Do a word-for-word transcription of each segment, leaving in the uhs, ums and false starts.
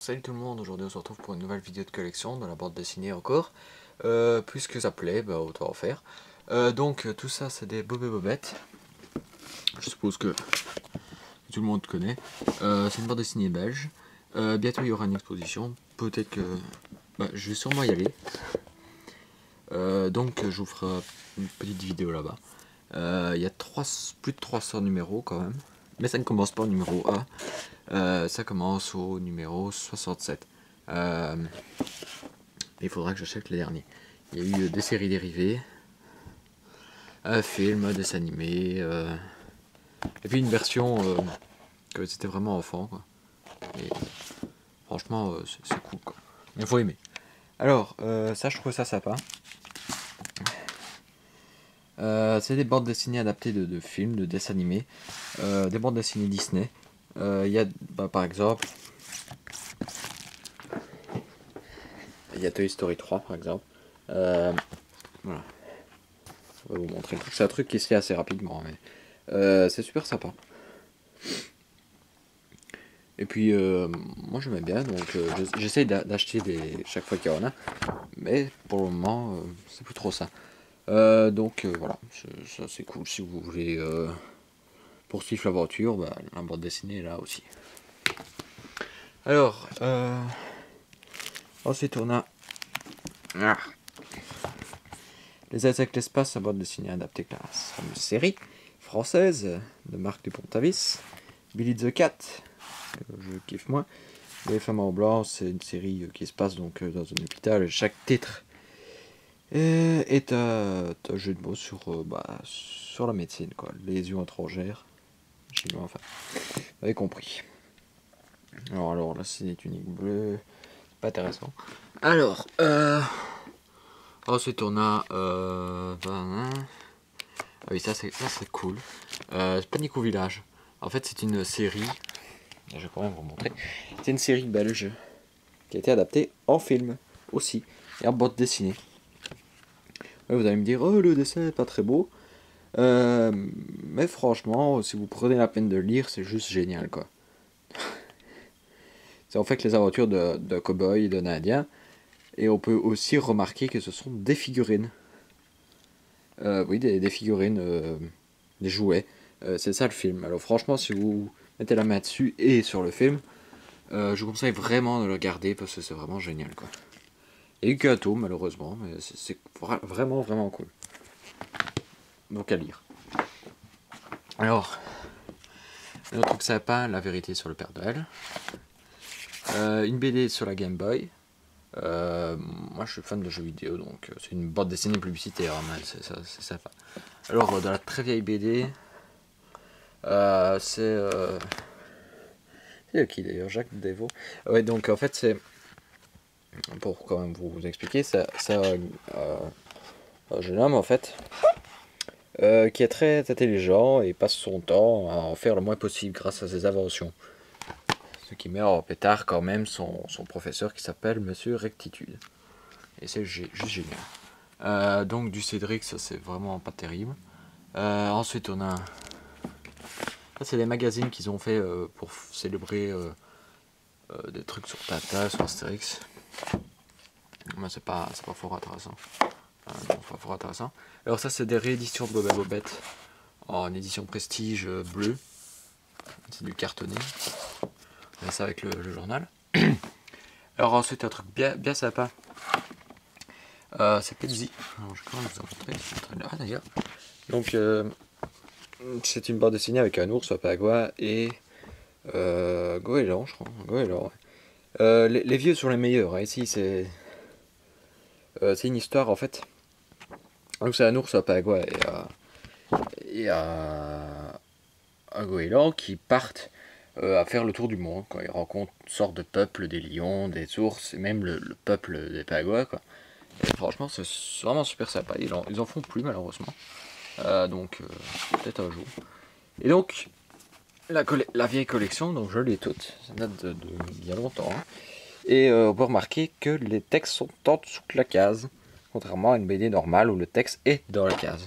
Salut tout le monde, aujourd'hui on se retrouve pour une nouvelle vidéo de collection dans la bande dessinée encore. Euh, puisque ça plaît, bah autant en faire. Euh, donc tout ça c'est des Bob et Bobette. Je suppose que tout le monde connaît. Euh, c'est une bande dessinée belge. Euh, bientôt il y aura une exposition. Peut-être que bah, je vais sûrement y aller. Euh, donc je vous ferai une petite vidéo là-bas. Euh, il y a trois, plus de trois cents numéros quand même. Mais ça ne commence pas au numéro un. Euh, ça commence au numéro soixante-sept. Euh, il faudra que j'achète les derniers. Il y a eu des séries dérivées, un film, un dessin animé, euh, et puis une version euh, que c'était vraiment enfant, quoi. Et franchement, euh, c'est cool, quoi. Il faut aimer. Alors, euh, ça, je trouve ça sympa. Euh, c'est des bandes dessinées adaptées de, de films, de dessins animés, euh, des bandes dessinées Disney. Euh, Il y a, bah, par exemple, il y a Toy Story trois, par exemple. Euh, voilà. On va vous montrer. C'est un truc qui se fait assez rapidement, mais euh, c'est super sympa. Et puis, euh, moi j'aimais bien, donc euh, j'essaye d'acheter des chaque fois qu'il y en a, mais pour le moment, euh, c'est plus trop ça. Euh, donc euh, voilà, ça c'est cool. Si vous voulez euh, poursuivre l'aventure, bah, la bande dessinée est là aussi. Alors, euh, ensuite on a ah, Les Aides avec l'espace, la bande dessinée adaptée à la fameuse série française de Marc Dupont-Avis, Billy the Cat, que je kiffe moi. Les Femmes en blanc, c'est une série qui se passe donc dans un hôpital. Chaque titre est un, un jeu de mots sur, euh, bah, sur la médecine, quoi. Lésions étrangères, chinois, enfin, vous avez compris. Alors, alors là, c'est une tunique bleue, pas intéressant. Alors, euh, ensuite on a, euh, ben, ah oui, ça c'est ça c'est cool. Euh, Panic au village. En fait, c'est une série. Je vais quand même vous montrer. C'est une série belge qui a été adaptée en film aussi et en bande dessinée. Ouais, vous allez me dire, oh le dessin est pas très beau. Euh, mais franchement, si vous prenez la peine de le lire, c'est juste génial, quoi. C'est en fait les aventures d'un de, de cow-boy et d'un indien. Et on peut aussi remarquer que ce sont des figurines. Euh, oui, des, des figurines, euh, des jouets. Euh, c'est ça le film. Alors franchement, si vous mettez la main dessus et sur le film, euh, je vous conseille vraiment de le regarder parce que c'est vraiment génial, quoi. Il n'y a eu qu'un tome malheureusement, mais c'est vraiment vraiment cool. Donc à lire. Alors, un autre truc sympa, La vérité sur le Père Noël. Euh, une B D sur la Game Boy. Euh, moi je suis fan de jeux vidéo, donc euh, c'est une bande dessinée publicitaire, hein, c'est sympa. Alors, euh, dans la très vieille B D, euh, c'est... Euh, c'est qui d'ailleurs, Jacques Devaux. Ouais, donc en fait c'est... Pour quand même vous expliquer, c'est euh, un jeune homme en fait, euh, qui est très intelligent et passe son temps à en faire le moins possible grâce à ses inventions. Ce qui met en pétard quand même son, son professeur qui s'appelle Monsieur Rectitude. Et c'est juste génial. Euh, donc du Cédric, ça c'est vraiment pas terrible. Euh, ensuite on a... Ça c'est des magazines qu'ils ont fait euh, pour célébrer euh, euh, des trucs sur Tata, sur Astérix. Mais c'est pas, pas fort intéressant. Euh, non, pas fort intéressant. Alors ça c'est des rééditions de Bob et Bobette en édition prestige euh, bleue. C'est du cartonné. On met ça avec le, le journal. Alors ensuite un truc bien, bien sympa. Euh, c'est Pepsi. Alors je vais quand même vous en montrer. Ah d'ailleurs. Donc euh, c'est une bande dessinée avec un ours, un pagua et euh, goéland, je crois. Goéland, ouais. euh, les, les vieux sont les meilleurs. Hein. Ici c'est euh, c'est une histoire en fait. Donc c'est un ours, un pagua et, euh, et euh, un goéland qui partent euh, à faire le tour du monde. Quoi. Ils rencontrent une sorte de peuple des lions, des ours et même le, le peuple des pagouas. Quoi. Et franchement c'est vraiment super sympa. Ils en, ils en font plus malheureusement. Euh, donc euh, peut-être un jour. Et donc la, la vieille collection, donc je l'ai toute, ça date de, de bien longtemps. Hein. Et euh, on peut remarquer que les textes sont en dessous de la case, contrairement à une B D normale où le texte est dans la case.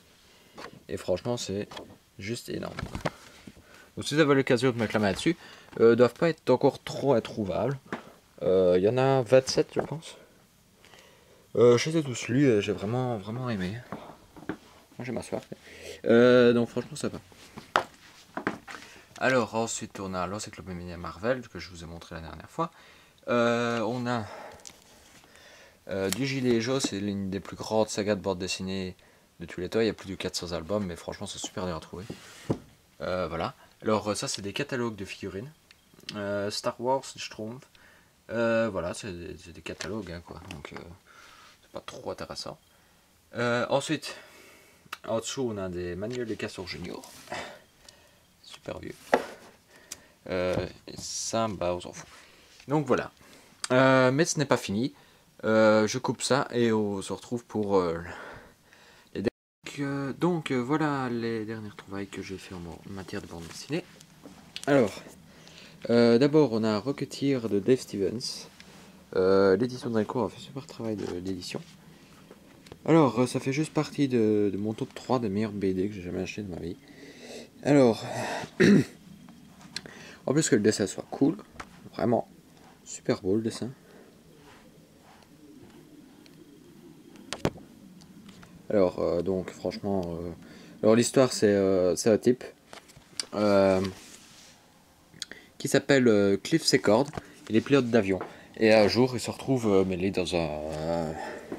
Et franchement c'est juste énorme. Donc si vous avez l'occasion de me mettre la main dessus, Euh, doivent pas être encore trop introuvables. Il euh, y en a vingt-sept, je pense. Euh, je les ai tous lus et j'ai vraiment, vraiment aimé. Moi, j'ai ma soif. Euh, donc, franchement, ça va. Alors, ensuite, on a l'Encyclopédie Marvel, que je vous ai montré la dernière fois. Euh, on a euh, du Gilet jaune, c'est l'une des plus grandes sagas de bande dessinée de tous les temps. Il y a plus de quatre cents albums, mais franchement, c'est super dur à trouver. Euh, voilà. Alors, ça, c'est des catalogues de figurines. Euh, Star Wars, je trouve. Euh, voilà, c'est des, des catalogues, hein, quoi. Donc, euh, c'est pas trop intéressant. Euh, ensuite, en dessous, on a des manuels des Castors Junior. Super vieux. Euh, et ça, bah, on s'en fout. Donc voilà. Euh, mais ce n'est pas fini. Euh, je coupe ça et on se retrouve pour euh, les derniers. Euh, donc euh, voilà les dernières trouvailles que j'ai fait en matière de bande dessinée. Alors, euh, d'abord on a Rocketeer de Dave Stevens. Euh, L'édition de Delcourt a fait super travail d'édition. Alors, euh, ça fait juste partie de, de mon top trois des meilleurs B D que j'ai jamais acheté de ma vie. Alors, en plus que le dessin soit cool, vraiment super beau le dessin. Alors, euh, donc, franchement, euh, alors l'histoire, c'est euh, c'est un type euh, qui s'appelle euh, Cliff Secord. Il est pilote d'avion. Et un jour, il se retrouve euh, mêlé dans un, euh,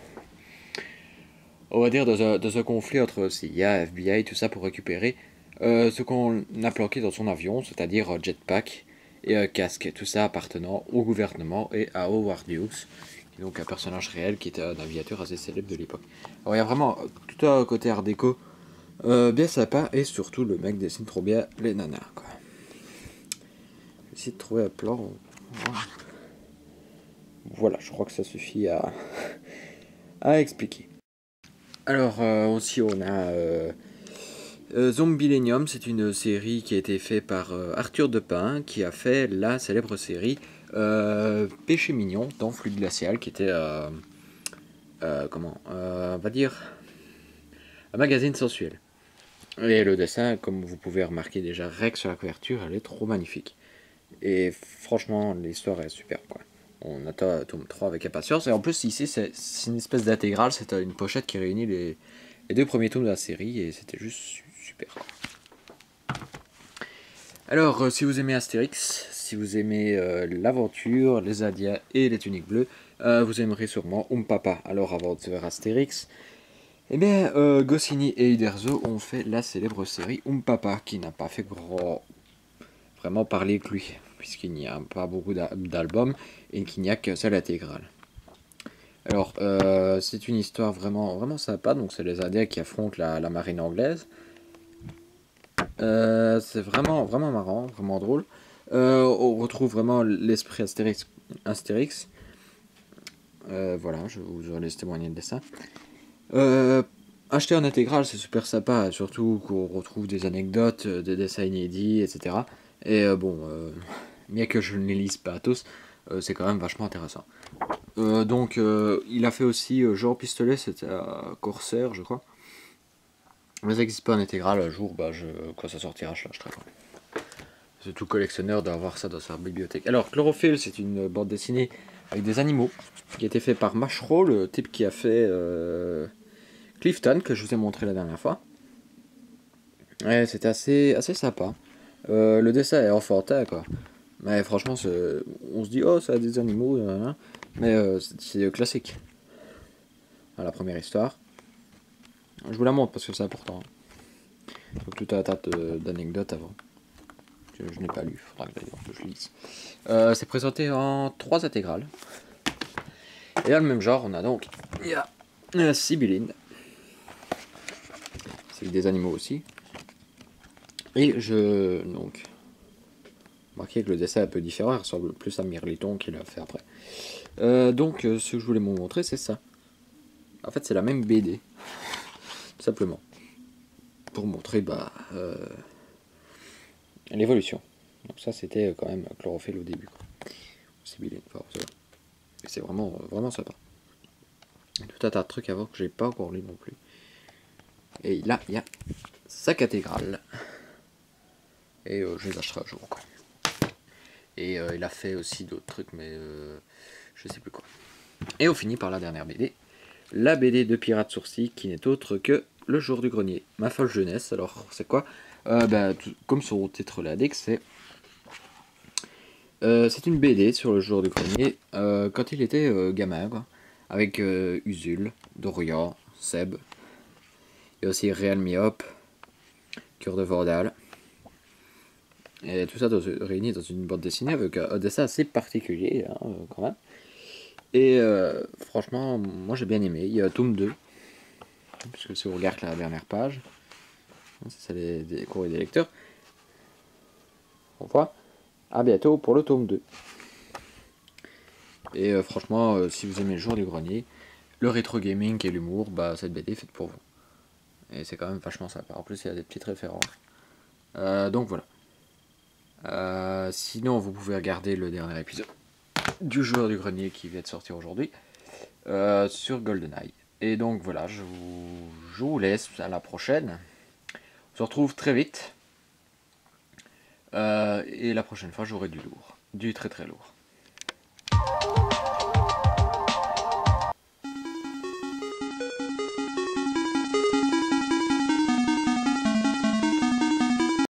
on va dire, dans un, dans un conflit entre C I A, F B I, tout ça pour récupérer euh, ce qu'on a planqué dans son avion, c'est-à-dire un jetpack et un casque, tout ça appartenant au gouvernement et à Howard Hughes, qui est donc un personnage réel qui était un aviateur assez célèbre de l'époque. Alors il y a vraiment tout un côté art déco euh, bien sympa, et surtout le mec dessine trop bien les nanas, quoi. Je vais essayer de trouver un plan. Voilà, je crois que ça suffit à, à expliquer. Alors euh, aussi on a euh, euh, Zombilenium, c'est une série qui a été faite par euh, Arthur Depin, qui a fait la célèbre série euh, Péché Mignon dans Fluide Glacial, qui était euh, euh, comment euh, on va dire un magazine sensuel. Et le dessin, comme vous pouvez remarquer déjà, rec sur la couverture, elle est trop magnifique. Et franchement, l'histoire est super, quoi. On attend tome trois avec impatience. Et en plus, ici, c'est une espèce d'intégrale. C'est une pochette qui réunit les, les deux premiers tomes de la série. Et c'était juste super, quoi. Alors, euh, si vous aimez Astérix, si vous aimez euh, l'aventure, les Indiens et les tuniques bleues, euh, vous aimerez sûrement Um Papa. Alors, avant de faire Astérix, eh bien, euh, Goscinny et Uderzo ont fait la célèbre série Um Papa, qui n'a pas fait grand... vraiment parler que lui, puisqu'il n'y a pas beaucoup d'albums et qu'il n'y a qu'un seul intégral. Alors, euh, c'est une histoire vraiment, vraiment sympa. Donc, c'est les Indiens qui affrontent la, la marine anglaise. Euh, c'est vraiment, vraiment marrant, vraiment drôle. Euh, on retrouve vraiment l'esprit Astérix. Astérix. Euh, voilà, je vous laisse témoigner de dessin. Euh, acheter en intégral, c'est super sympa, surtout qu'on retrouve des anecdotes, des dessins inédits, et cetera. Et euh, bon, euh, bien que je ne les lise pas tous, euh, c'est quand même vachement intéressant. Euh, donc, euh, il a fait aussi euh, Jean Pistolet, c'était à Corsair, je crois. Mais ça n'existe pas en intégral. Un jour, bah, je, quand ça sortira, je l'achèterai. C'est tout collectionneur d'avoir ça dans sa bibliothèque. Alors, Chlorophylle, c'est une bande dessinée avec des animaux qui a été fait par Mashro, le type qui a fait euh, Clifton, que je vous ai montré la dernière fois. Ouais, c'était assez, assez sympa. Euh, le dessin est enfantin, quoi. Mais franchement, on se dit, oh, ça a des animaux, hein. Mais euh, c'est classique. À la première histoire. Je vous la montre parce que c'est important. Donc tout un tas d'anecdotes avant. Que je n'ai pas lu, faudra d'ailleurs que je lise. Euh, c'est présenté en trois intégrales. Et dans le même genre, on a donc il y a la Sibylline. C'est des animaux aussi. Et je donc remarquez que le dessin est un peu différent, il ressemble plus à Mirliton qu'il a fait après. Euh, donc euh, ce que je voulais vous montrer, c'est ça. En fait, c'est la même B D, tout simplement, pour montrer bah euh, l'évolution. Donc ça, c'était quand même Chlorophylle au début, quoi. Sibylline, enfin, c'est vraiment vraiment sympa. Tout un tas de trucs à voir que j'ai pas encore lu non plus. Et là, il y a sa cathédrale. Et euh, je les achèterai un jour, quoi. Et euh, il a fait aussi d'autres trucs, mais euh, je sais plus quoi. Et on finit par la dernière B D. La B D de Pirate Sourcil, qui n'est autre que Le Jour du Grenier. Ma folle jeunesse. Alors, c'est quoi euh, bah, tout, Comme son titre l'indique, c'est... Euh, c'est une B D sur le Jour du Grenier, euh, quand il était euh, gamin, quoi. Avec euh, Usul, Dorian, Seb, et aussi Réal Myop, Cœur de Vandal. Et tout ça dans, réuni dans une bande dessinée avec un dessin assez particulier, hein, quand même. Et euh, franchement, moi j'ai bien aimé. Il y a tome deux, puisque si on regarde la dernière page, c'est ça les, les courriers des lecteurs. Au revoir. À bientôt pour le tome deux. Et euh, franchement, euh, si vous aimez le Jour du Grenier, le rétro gaming et l'humour, bah cette B D est faite pour vous. Et c'est quand même vachement sympa. En plus, il y a des petites références. Euh, donc voilà. Euh, sinon, vous pouvez regarder le dernier épisode du Joueur du Grenier qui vient de sortir aujourd'hui euh, sur GoldenEye. Et donc voilà, je vous, je vous laisse à la prochaine. On se retrouve très vite. Euh, et la prochaine fois, j'aurai du lourd. Du très très lourd.